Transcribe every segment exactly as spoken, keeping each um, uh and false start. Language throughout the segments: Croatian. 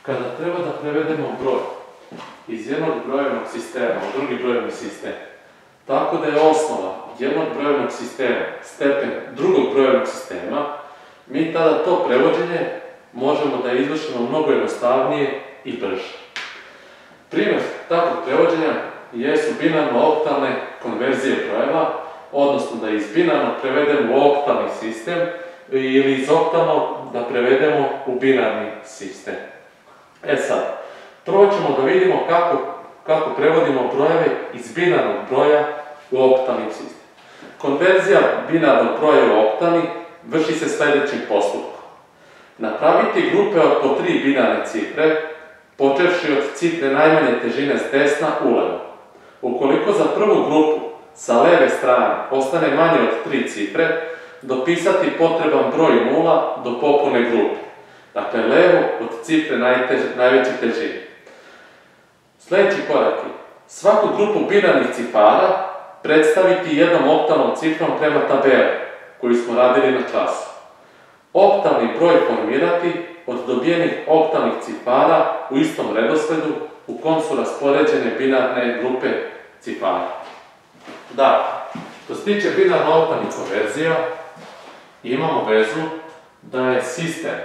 Kada treba da prevedemo broj iz jednog brojevnog sistema u drugi brojevni sistem, tako da je osnova jednog brojevnog sistema stepen drugog brojevnog sistema, mi tada to prevođenje možemo da izvršimo mnogo jednostavnije i brže. Primjer takvog prevođenja jesu binarno-oktalne konverzije brojeva, odnosno da iz binarnog prevedemo u oktalni sistem ili iz oktalnog da prevedemo u binarni sistem. E sad, prvo ćemo da vidimo kako, kako prevodimo brojeve iz binarnog broja u oktalni sistem. Konverzija binarnog broja u oktalni vrši se sljedećim postupkom. Napraviti grupe od po tri binarne cifre, počevši od cifre najmanje težine s desna ulevo. Ukoliko za prvu grupu sa leve strane ostane manje od tri cifre, dopisati potreban broj nula do popune grupe. Dakle, levo od cifre najveće težine. Sljedeći korak je svaku grupu binarnih cifara predstaviti jednom oktalnom cifrom prema tabeli koju smo radili na času. Oktalni broj formirati od dobijenih oktalnih cifara u istom redosledu u kom su raspoređene binarne grupe cifara. Da, što se tiče binarno-oktalnih konverzija, imamo vezu da je sistem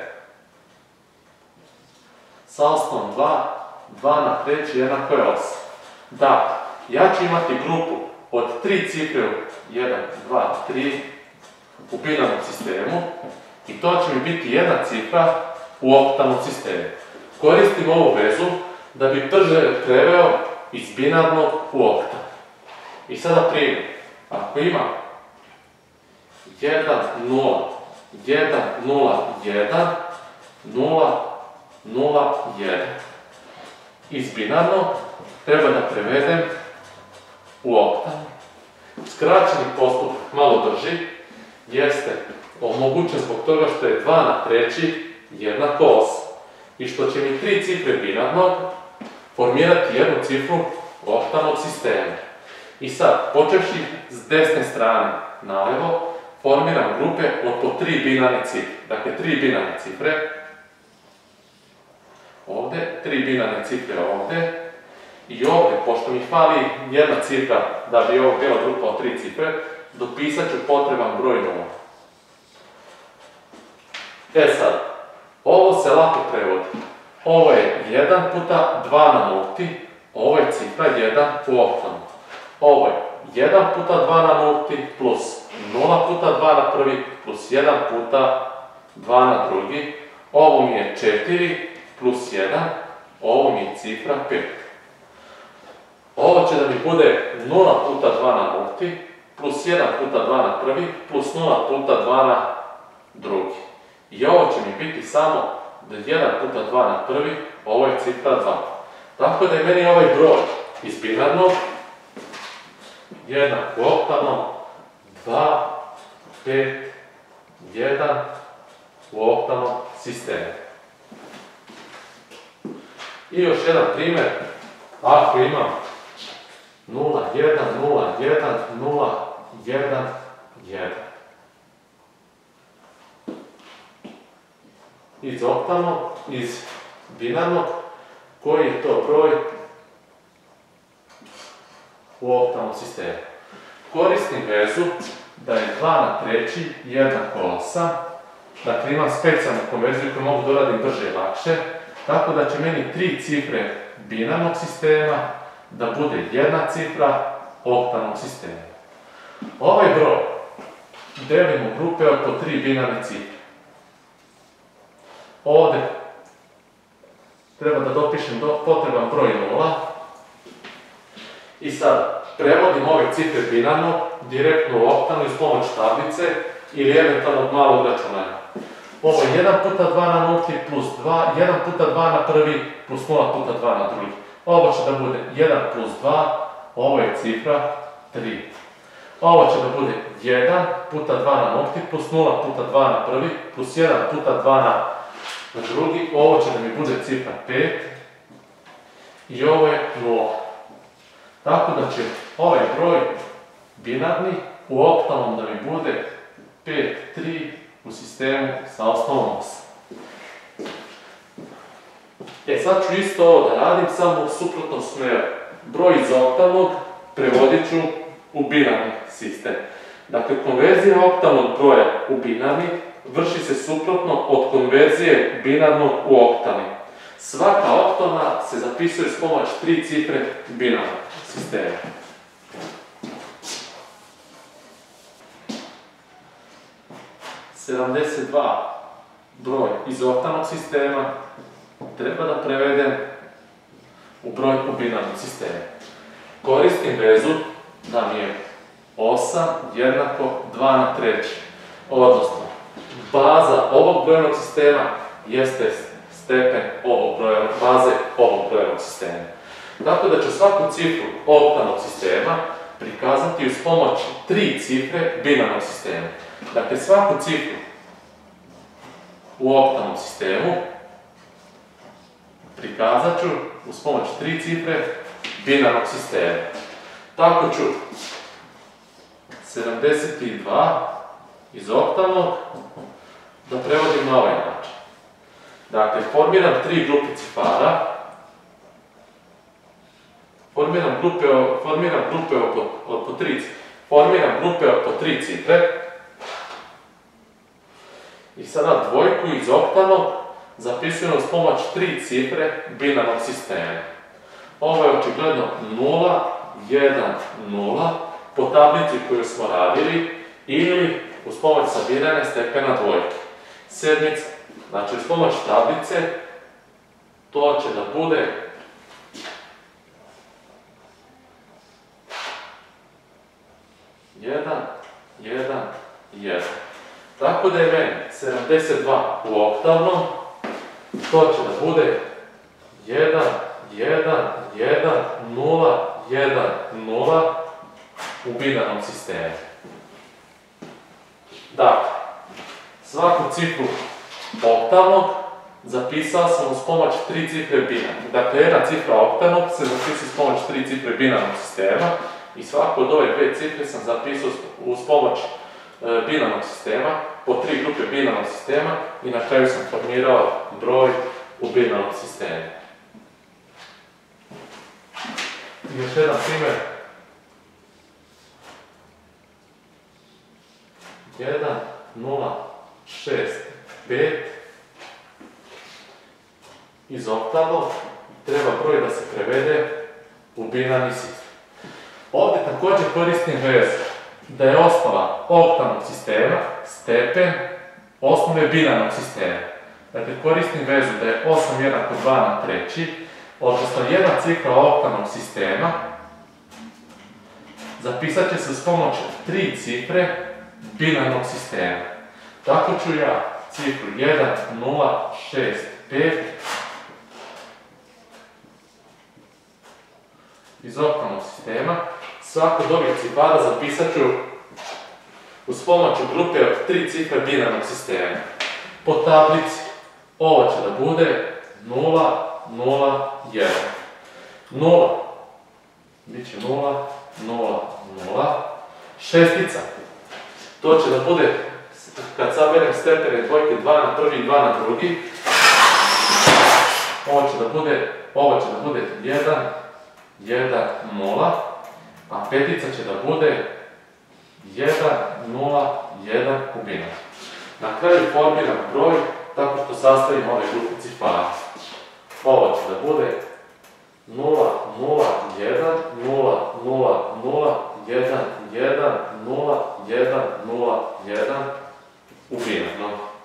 sa osnovom dva, dva na treći jednako je osam. Da, ja ću imati grupu od tri cifre, jedan, dva, tri u binarnom sistemu i to će mi biti jedna cifra u oktalnom sistemu. Koristim ovu vezu da bi brže preveo iz binarnog u oktal. I sada primjer, ako imam jedan, nula, jedan, nula, jedan, nula, nula, jedan. Iz binarnog treba da prevedem u oktal. Skraćeni postupak, malo drži, jeste omogućen zbog toga što je dva na treći jednako osam. I što će mi tri cifre binarnog formirati jednu cifru oktalnog sistema. I sad, počevši s desne strane nalevo, formiram grupe od po tri binarne cifre. Dakle, tri binarne cifre. Ovde, tri binarne cifre ovde. I ovde, pošto mi fali jedna cifra da bi ovo bila grupa od tri cifre, dopisat ću potreban broj nula. E sad, ovo se lako prevodi. Ovo je jedan puta dva na nulti, ovo je cifra jedan u oktalnom. Ovo je jedan puta dva na nulti plus nula puta dva na prvi plus jedan puta dva na drugi. Ovo mi je četiri plus jedan, ovo mi je cifra pet. Ovo će da mi bude nula puta dva na nulti plus jedan puta dva na prvi plus nula puta dva na drugi. I ovo će mi biti samo jedan puta dva na prvi, ovo je cifra dva. Tako da je meni ovaj broj iz binarnog jednak u oktalnom dva, pet, jedan u oktalnom sistemu. I još jedan primjer, ako imam nula, jedan, nula, jedan, nula, jedan, jedan. Iz oktalnog, iz binarnog, koji je to broj u oktalnom sistemu. Koristim vezu da je dva na treći jednako osam. Dakle, imam specijalnu konverziju koju mogu da radim brže i lakše. Tako da će meni tri cifre binarnog sistema da bude jedna cifra oktalnog sistema. Ovaj broj delim u grupe od po tri binarne cifre. Ovde treba da dopišem potreban broj nula. I sad prevodim ove cifre binarno direktno u oktalno iz pomoć tablice ili eventualnog malog računanja. Ovo je jedan puta dva na nulti plus dva, jedan puta dva na prvi plus nula puta dva na drugi. Ovo će da bude jedan plus dva, ovo je cifra tri. Ovo će da bude jedan puta dva na nulti plus nula puta dva na prvi plus jedan puta dva na drugi. Ovo će da mi bude cifra pet i ovo je nula. Tako da će ovaj broj binarni u oktalnom da mi bude pet, tri u sistemu sa osnovom osam. E sad ću isto ovo da radim, samo u suprotnom smjeru. Broj iz oktalnog prevodit ću u binarni sistem. Dakle, konverzija oktalnog broja u binarni vrši se suprotno od konverzije binarnog u oktalni. Svaka oktalna se zapisuje s pomoć tri cifre binarnog sistema. sedamdeset dva broj iz oktalnog sistema treba da prevedem u broj u binarnom sistemu. Koristim vezu da mi je osam jednako dva na treći. Odnosno, baza ovog brojnog sistema jeste stepen ovog brojnog, baze ovog brojnog sistema. Tako da ću svaku cifru oktalnog sistema prikazati uz pomoć tri cifre binarnog sistema. Dakle, svaku cifru u oktalnom sistemu prikazat ću uz pomoć tri cifre binarnog sistema. Tako ću sedamdeset dva iz oktalnog da prevodim na ovaj način. Dakle, formiram tri grupe cifara, formiram grupe, formiram grupe od po tri, formiram grupe od po tri cifre i sada dvojku iz oktalnog zapisujem uz pomoć tri cifre binarnog sistema. Ovo je očigledno nula, jedan, nula, po tablici koju smo radili, ili uz pomoć sabiranja stepena dvojke. Sedmica, znači uz pomoć tablice, to će da bude jedan, jedan, jedan. Tako da je meni sedamdeset dva u oktalnom, to će da bude jedan, jedan, jedan, nula, jedan, nula u binarnom sistemu. Dakle, svaku cifru oktalnog zapisao sam uz pomoć tri cifre binarnog. Dakle, jedna cifra oktalnog se zapisao uz pomoć tri cifre binarnog sistema i svaku od ove dve cifre sam zapisao uz pomoć binarnog sistema, po tri grupe binarnog sistema i na kraju sam formirao broj u binarnom sistemu. Još jedan primjer. jedan, nula, šest, pet. Iz oktalnog treba broj da se prevede u binarni sistem. Ovdje također koristim vezu da je osnova oktalnog sistema stepen osnove binarnog sistema. Dakle, koristim vezu da je osam jednako dva na treći, odnosno jedna cifra oktalnog sistema zapisat će se s pomoć tri cifre binarnog sistema. Tako ću ja cifru jedan, nula, šest, pet iz oktalnog sistema, svaku od ovih cifara zapisat ću uz pomoć grupe od tri cifre binarnog sistema. Po tablici ovo će da bude nula, nula, jedan. nula, bit će nula, nula, nula. Šestica, to će da bude, kad saberem stepene dvojke, dva na prvi i dva na drugi, ovo će da bude, ovo će da bude jedan, jedan, nula, a petica će da bude jedan, nula, jedan u binarnom. Na kraju formiram broj tako što sastavim ove grupe cifara. Ovo će da bude nula, nula, jedan, nula, nula, nula, jedan, jedan, nula, jedan, nula, jedan u binarnom.